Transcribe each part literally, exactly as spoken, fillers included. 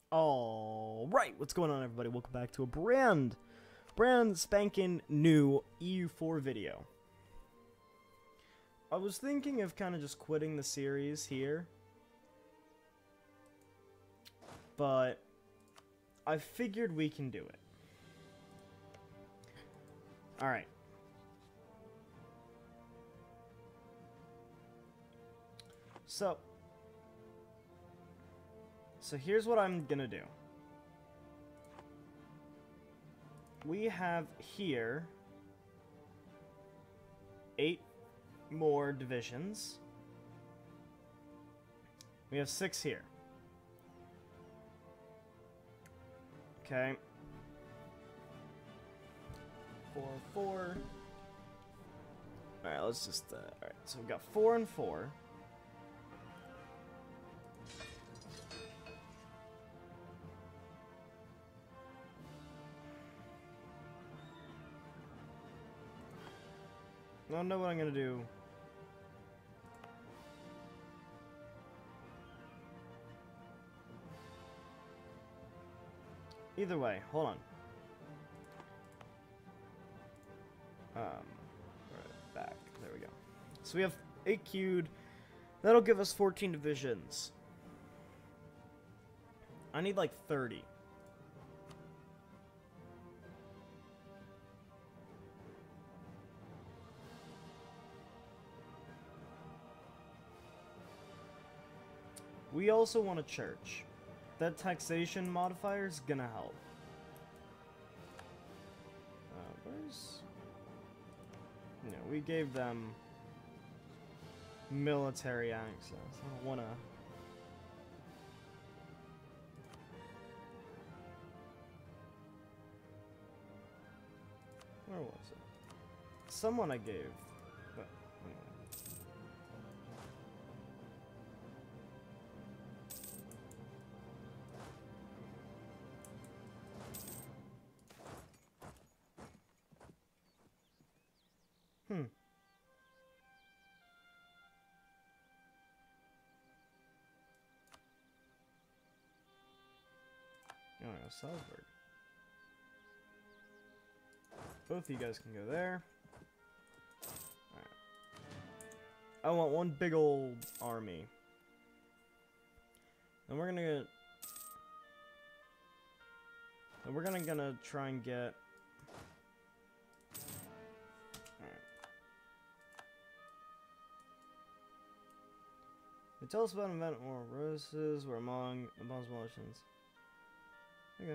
All right, what's going on, everybody? Welcome back to a brand, brand spanking new E U four video. I was thinking of kind of just quitting the series here, but I figured we can do it. All right. So, so here's what I'm gonna do. We have here eight more divisions. We have six here. Okay. Four, four. All right, let's just. Uh, all right, so we've got four and four. I don't know what I'm gonna do. Either way, hold on. Um, right back. There we go. So we have eight queued. That'll give us fourteen divisions. I need like thirty. We also want a church. That taxation modifier is gonna help. Uh, where's... No, we gave them military access. I don't wanna... Where was it? Someone I gave. But, anyway. Hmm. Oh, no, Salzburg. Both of you guys can go there. Alright. I want one big old army. And we're gonna... And we're gonna gonna try and get... They tell us about an event where roses were among the most emotions. Okay.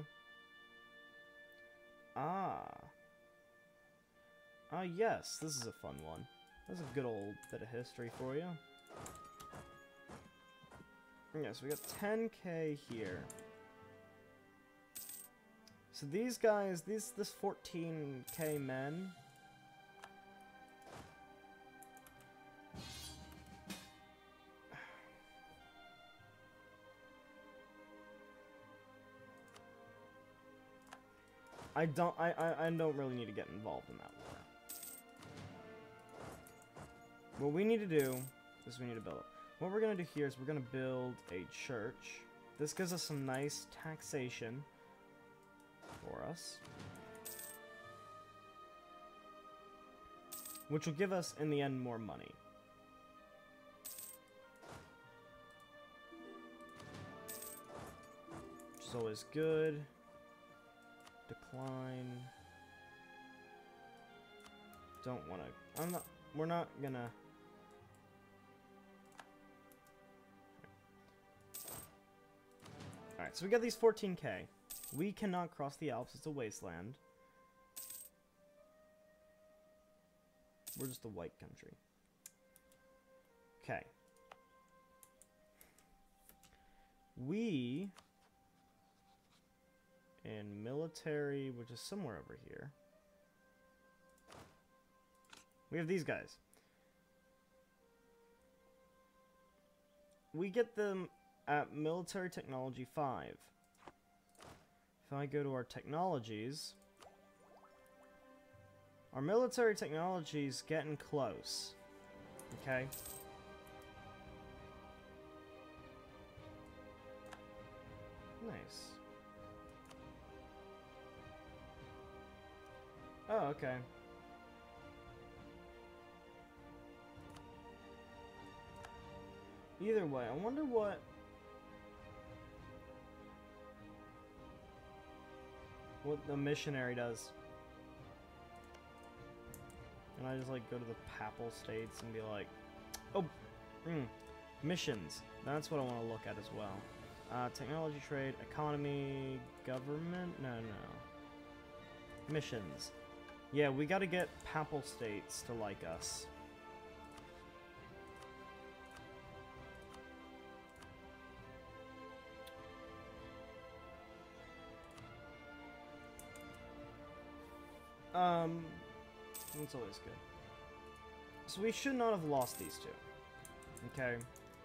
Ah. Ah, yes. This is a fun one. That's a good old bit of history for you. Yeah, so we got ten K here. So these guys, these this fourteen K men. I don't I, I I don't really need to get involved in that war. What we need to do is we need to build up. What we're gonna do here is we're gonna build a church. This gives us some nice taxation for us. Which will give us in the end more money. Which is always good. Decline. Don't want to. I'm not. We're not gonna. Alright, so we got these fourteen K. We cannot cross the Alps. It's a wasteland. We're just a white country. Okay. We. And military, which is somewhere over here. We have these guys. We get them at military technology five. If I go to our technologies, our military technology is getting close. Okay. Nice. Oh, okay. Either way, I wonder what... what the missionary does. And I just, like, go to the Papal States and be like... Oh! Mm, missions. That's what I want to look at as well. Uh, technology, trade, economy, government? No, no. Missions. Yeah, we gotta get Papal States to like us. Um, that's always good. So we should not have lost these two. Okay.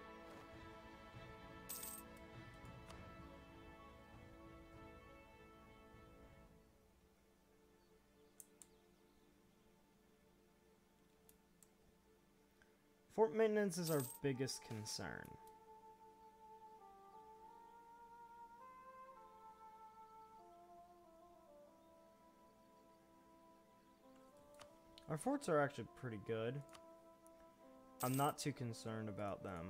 Fort maintenance is our biggest concern. Our forts are actually pretty good. I'm not too concerned about them.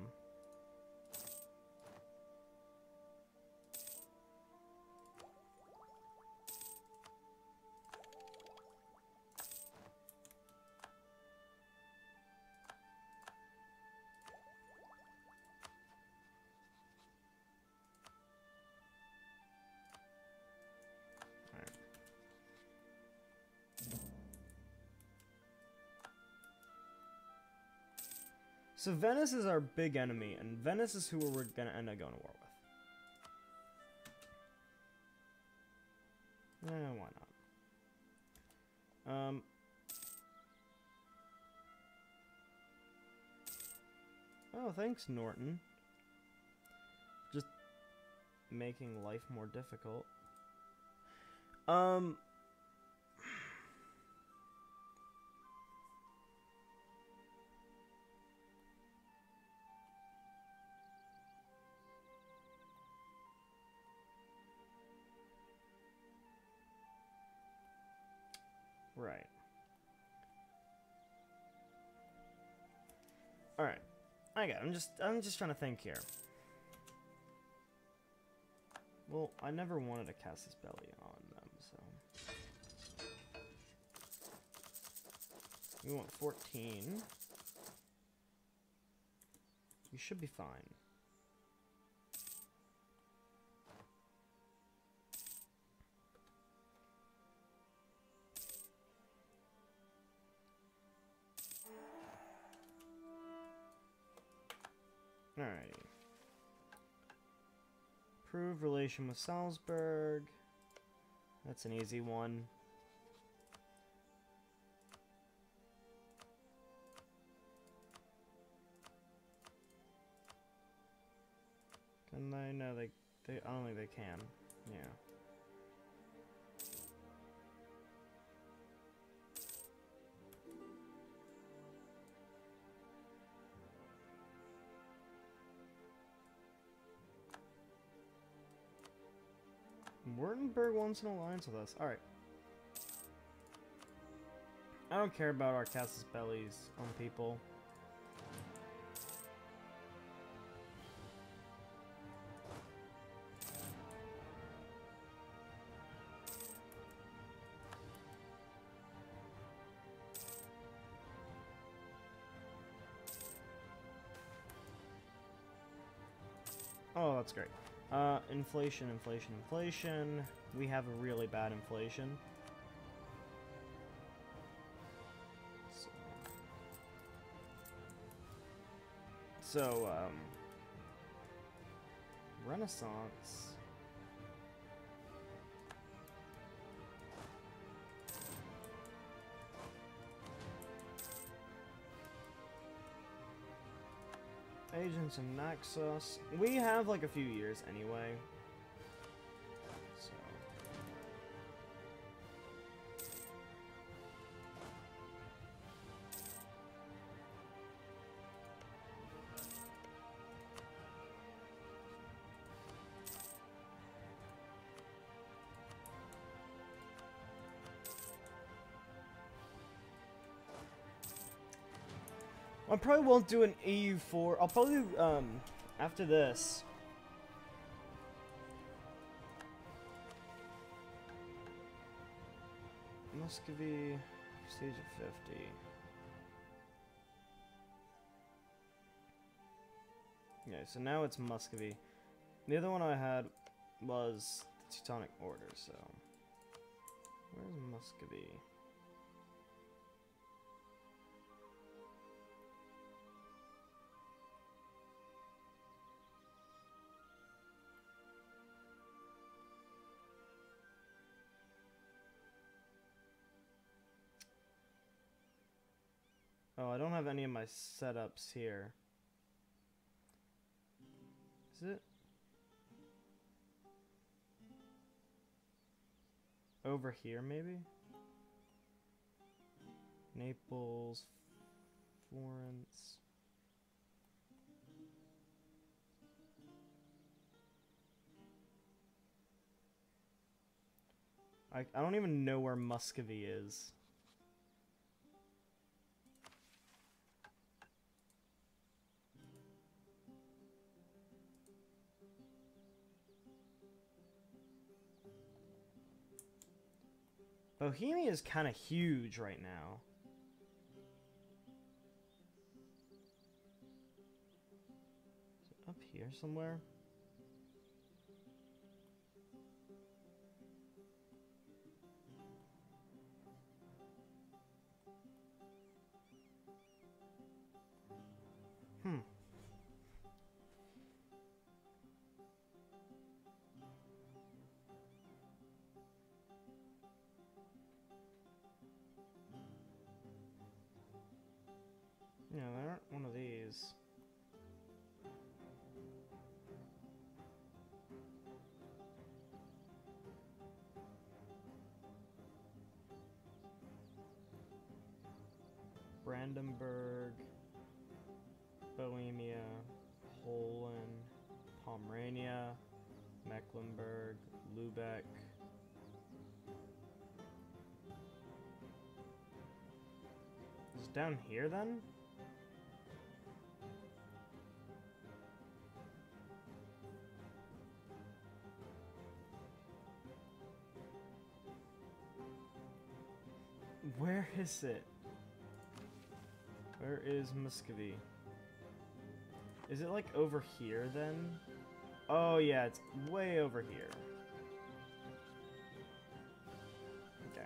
So Venice is our big enemy, and Venice is who we're gonna end up going to war with. Eh, why not? Um. Oh, thanks, Norton. Just making life more difficult. Um. Right. All right. I got it. I'm just I'm just trying to think here. Well, I never wanted to cast this belly on them, so we want fourteen. We should be fine. Alrighty. Improve relation with Salzburg. That's an easy one. Can they? No, they, they, I don't think they can. Yeah. Württemberg wants an alliance with us. Alright. I don't care about our Casus Bellis on people. Oh, that's great. Uh, inflation, inflation, inflation. We have a really bad inflation. So, so um, Renaissance. Agents in Naxos. We have like a few years anyway. So. I probably won't do an E U four. I'll probably do, um, after this. Muscovy, prestige at fifty. Okay, so now it's Muscovy. The other one I had was the Teutonic Order, so... Where's Muscovy? Oh, I don't have any of my setups here. Is it? Over here, maybe? Naples, Florence. I, I don't even know where Muscovy is. Bohemia is kind of huge right now. Is it up here somewhere? Hmm. Yeah, there aren't one of these. Brandenburg, Bohemia, Poland, Pomerania, Mecklenburg, Lubeck. Is it down here then? Where is it? Where is Muscovy? Is it like over here then? Oh yeah, it's way over here. Okay.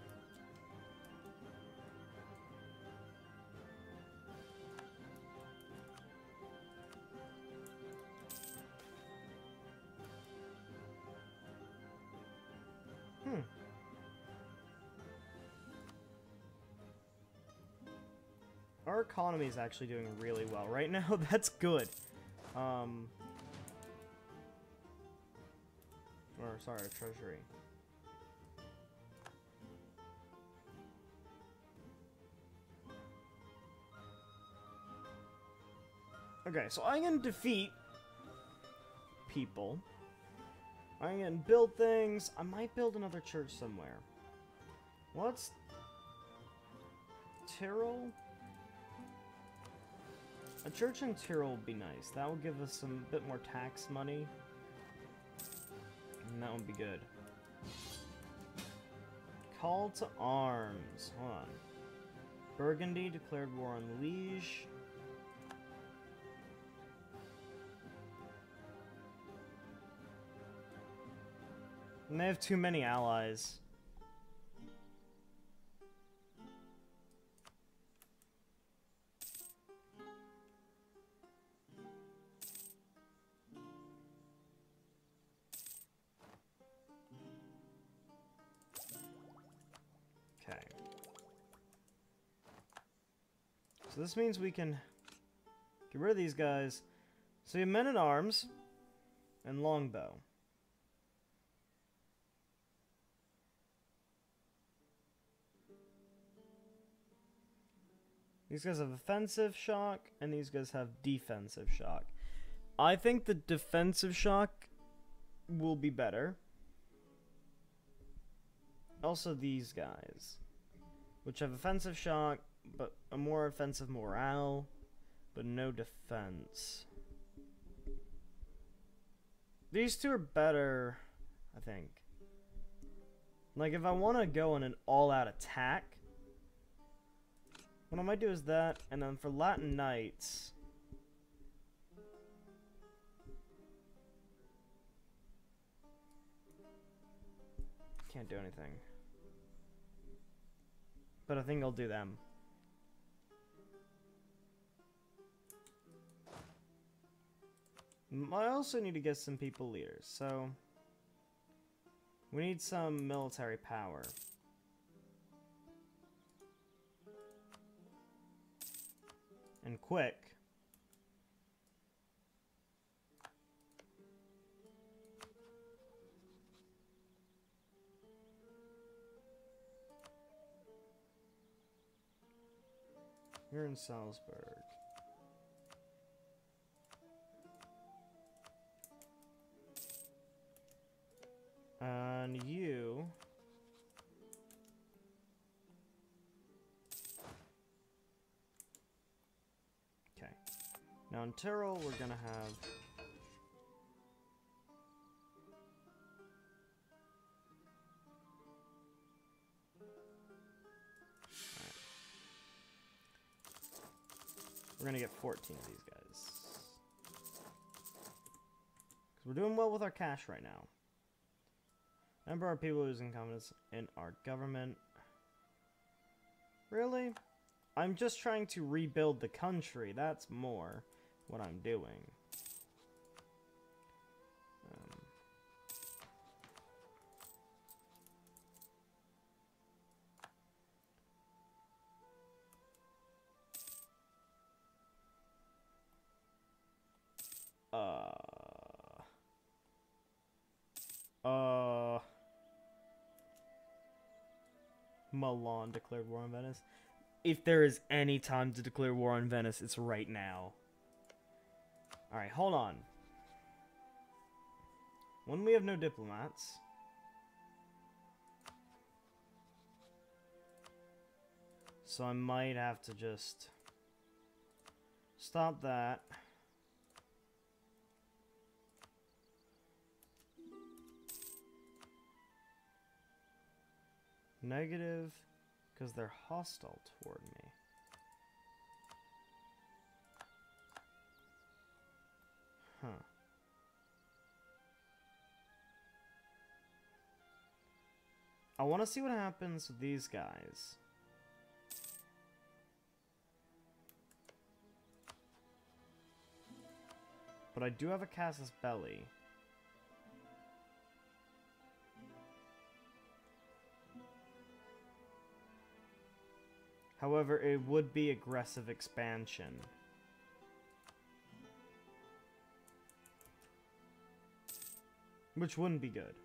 Hmm. Our economy is actually doing really well right now. That's good. Um, or sorry, our treasury. Okay, so I can defeat people. I can build things. I might build another church somewhere. What's Tyrol? A church in Tyrol would be nice. That would give us some bit more tax money. And that would be good. Call to arms. Hold on. Burgundy declared war on Liege. And they have too many allies. Okay. So this means we can get rid of these guys. So you have men-at-arms and longbow. These guys have offensive shock, and these guys have defensive shock. I think the defensive shock will be better. Also these guys, which have offensive shock, but a more offensive morale, but no defense. These two are better, I think. Like, if I want to go on an all-out attack, what I might do is that, and then for Latin Knights, can't do anything. But I think I'll do them. I also need to get some people leaders, so we need some military power. And quick. You're in Salzburg. And you... Okay. Now in Tyrol, we're gonna have... Alright. We're gonna get fourteen of these guys. Because we're doing well with our cash right now. Number of people losing confidence in our government. Really? I'm just trying to rebuild the country. That's more what I'm doing. Um, uh... Uh... Milan declared war on Venice. If there is any time to declare war on Venice, it's right now. Alright, hold on. When we have no diplomats... So I might have to just... stop that. Negative, because they're hostile toward me. Huh. I want to see what happens with these guys. But I do have a Casus Belli. However, it would be aggressive expansion. Which wouldn't be good.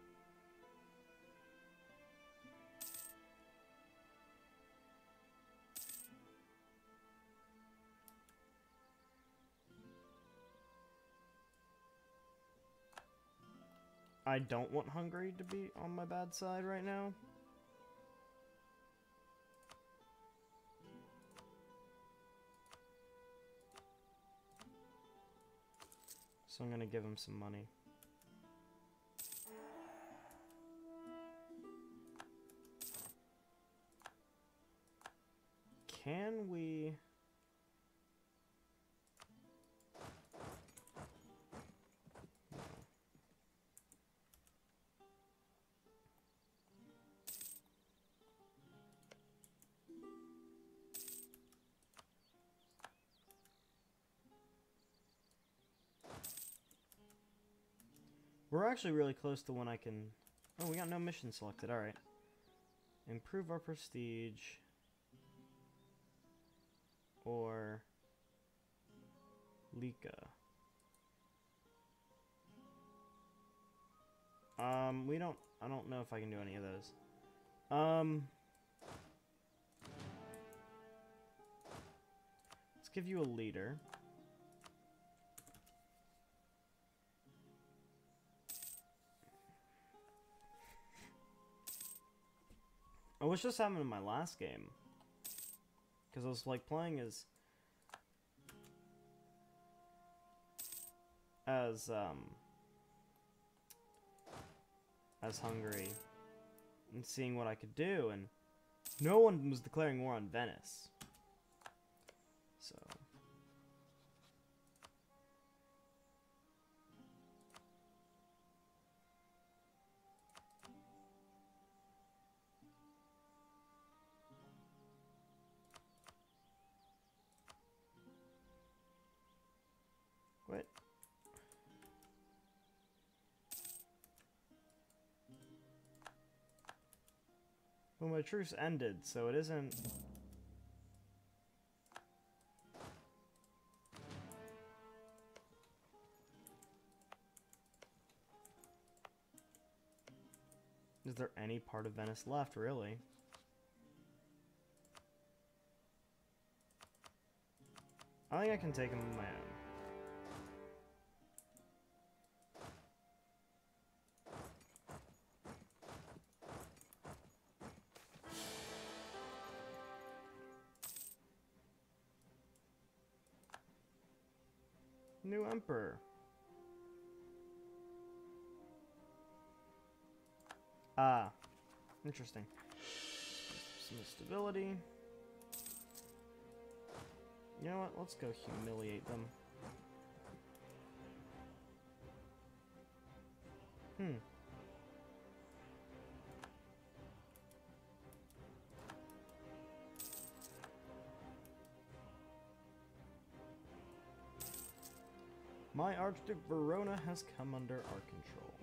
I don't want Hungary to be on my bad side right now. So I'm gonna give him some money. Can we... We're actually really close to when I can... Oh, we got no mission selected. Alright. Improve our prestige. Or... Lika. Um, we don't... I don't know if I can do any of those. Um... Let's give you a leader. Oh, what's just happened in my last game? Because I was like playing as as um as Hungary and seeing what I could do, and no one was declaring war on Venice. So what? Well, my truce ended, so it isn't. Is there any part of Venice left, really? I think I can take him on my own. New emperor. Ah, interesting. Some stability. You know what? Let's go humiliate them. Hmm. My Archduke Verona has come under our control.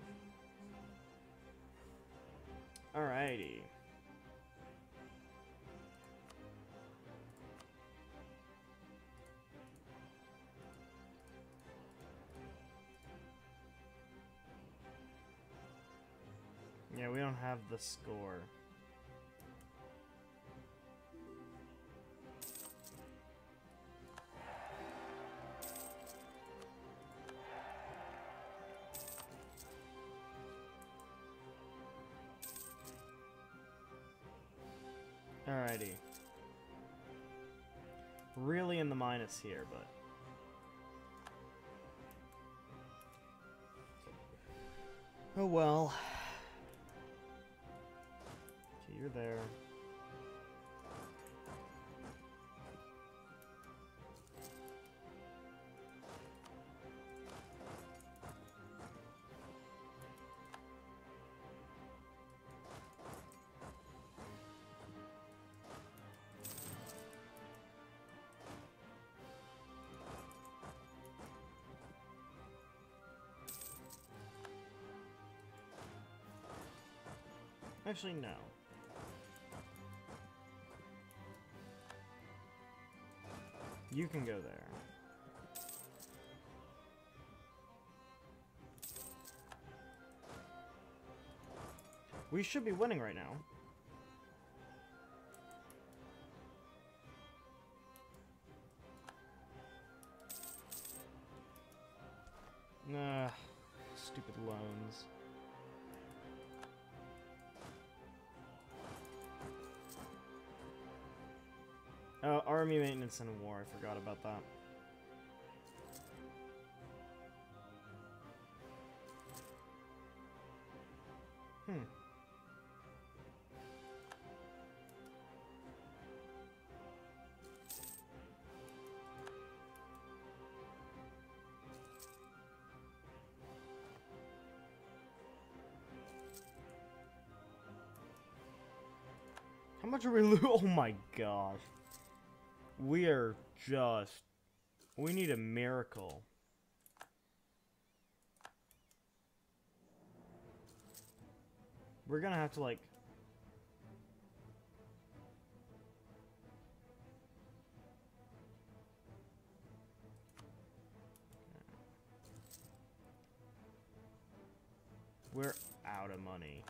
Alrighty. Yeah, we don't have the score. Alrighty. Really in the minus here, but... oh well. Okay, you're there. Actually, no. You can go there. We should be winning right now. Nah, stupid loans. Oh, army maintenance and war. I forgot about that. Hmm. How much are we losing? Oh my gosh. We are just... we need a miracle. We're gonna have to, like... we're out of money.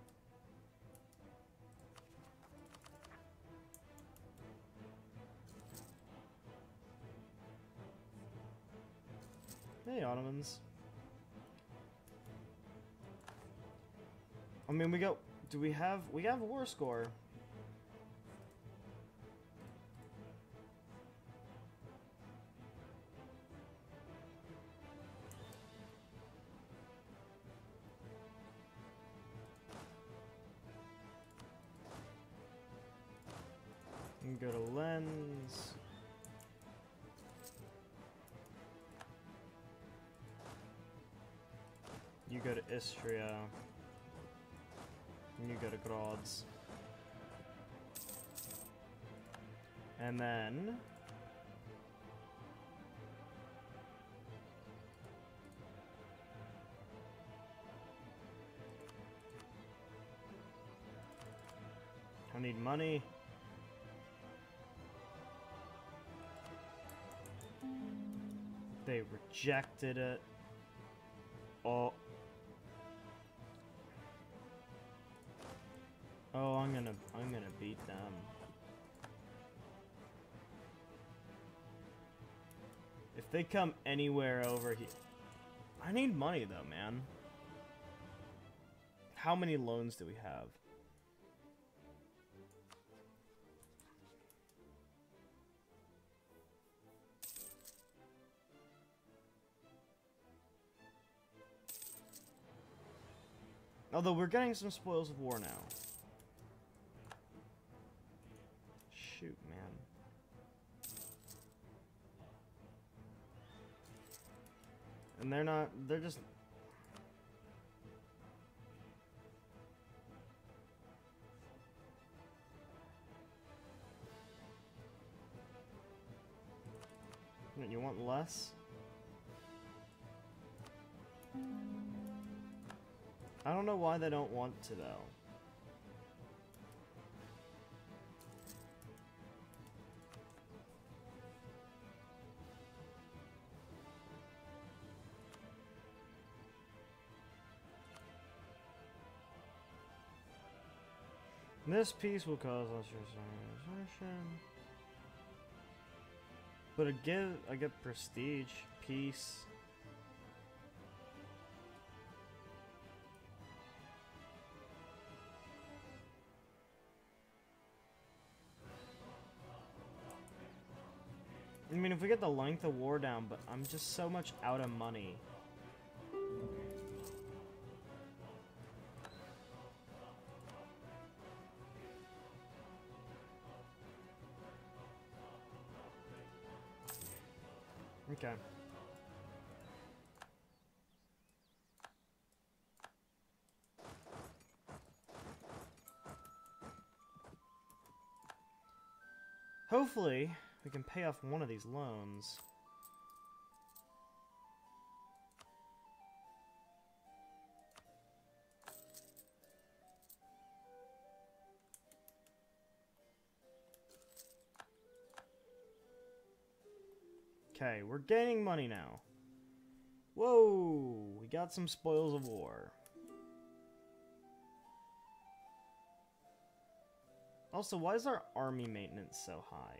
Hey, Ottomans. I mean, we go... do we have... we have a war score. friends. You go to Istria. And you go to Grodz. And then... I need money. They rejected it. Oh. Oh, I'm gonna, I'm gonna beat them. If they come anywhere over here... I need money though, man. How many loans do we have? Although we're getting some spoils of war now. Shoot, man. And they're not, they're just... You want less? I don't know why they don't want to, though. This piece will cause us reservation. But it give I get prestige, peace. I mean, if we get the length of war down, but I'm just so much out of money. Okay. Hopefully, we can pay off one of these loans. Okay, we're gaining money now. Whoa, we got some spoils of war. Also, why is our army maintenance so high?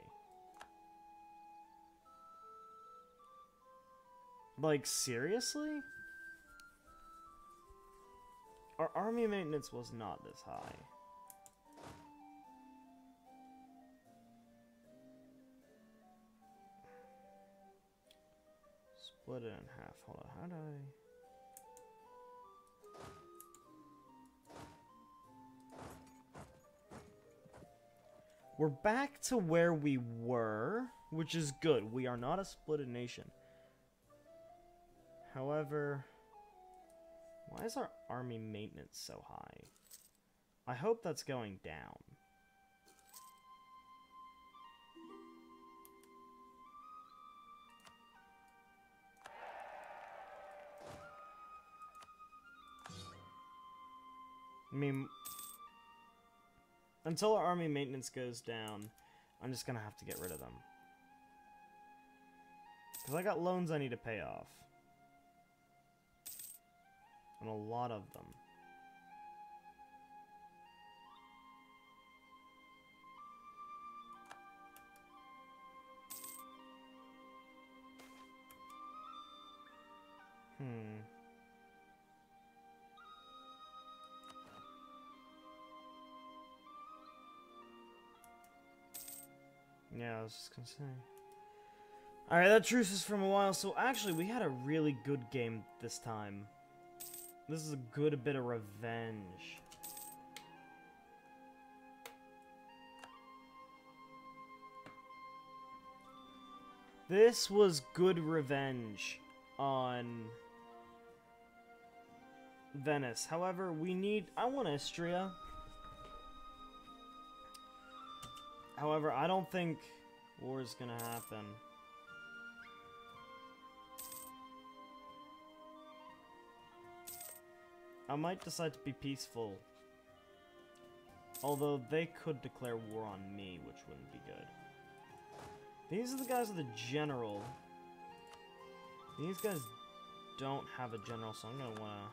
Like, seriously? Our army maintenance was not this high. Split it in half. Hold on, how do I... We're back to where we were, which is good. We are not a splitted nation. However, why is our army maintenance so high? I hope that's going down. I mean, until our army maintenance goes down, I'm just gonna have to get rid of them. Because I got loans I need to pay off. And a lot of them. Hmm. Yeah, I was just gonna say. Alright, that truce is from a while, so actually we had a really good game this time. This is a good bit of revenge. This was good revenge on Venice. However, we need... I want Istria. However, I don't think war is gonna happen. I might decide to be peaceful. Although they could declare war on me, which wouldn't be good. These are the guys with the general. These guys don't have a general, so I'm gonna wanna...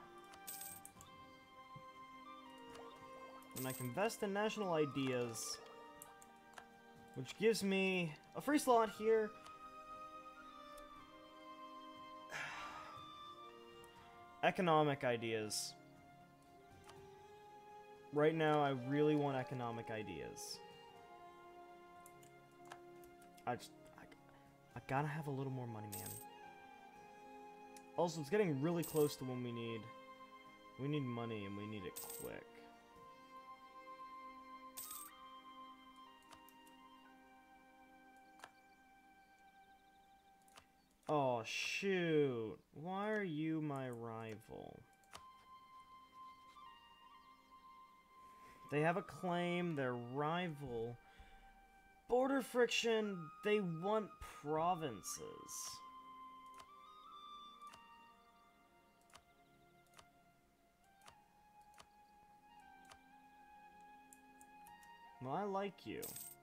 And I can invest in national ideas, which gives me a free slot here. Economic ideas. Right now, I really want economic ideas. I just, I, I gotta have a little more money, man. Also, it's getting really close to when we need, we need money and we need it quick. Oh, shoot. Why are you my rival? They have a claim, they're rival. Border friction, they want provinces. Well, I like you.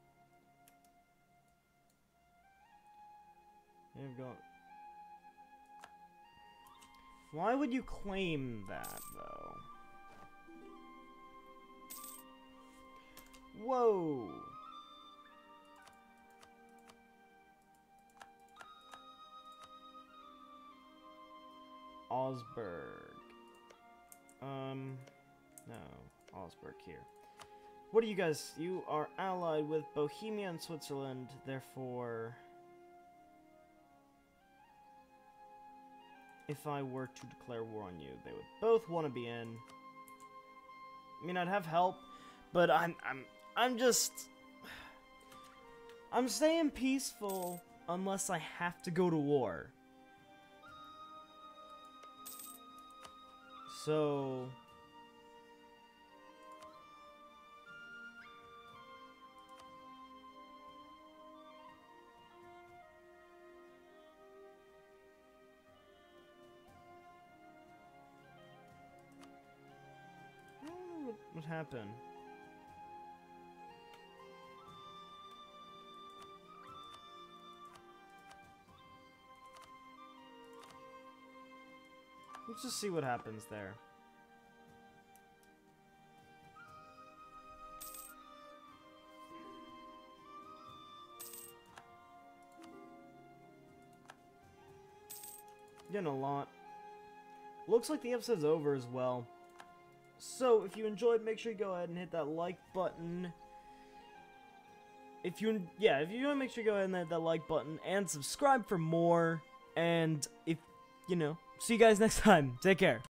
You've got... Why would you claim that, though? Whoa! Augsburg. Um, no. Augsburg here. What are you guys? You are allied with Bohemia and Switzerland, therefore... If I were to declare war on you, they would both want to be in. I mean, I'd have help, but I'm, I'm, I'm just... I'm staying peaceful unless I have to go to war. So... What, what happened? Let's just see what happens there. Getting a lot. Looks like the episode's over as well. So, if you enjoyed, make sure you go ahead and hit that like button. If you, yeah, if you want to make sure you go ahead and hit that like button and subscribe for more. And if, you know, see you guys next time. Take care.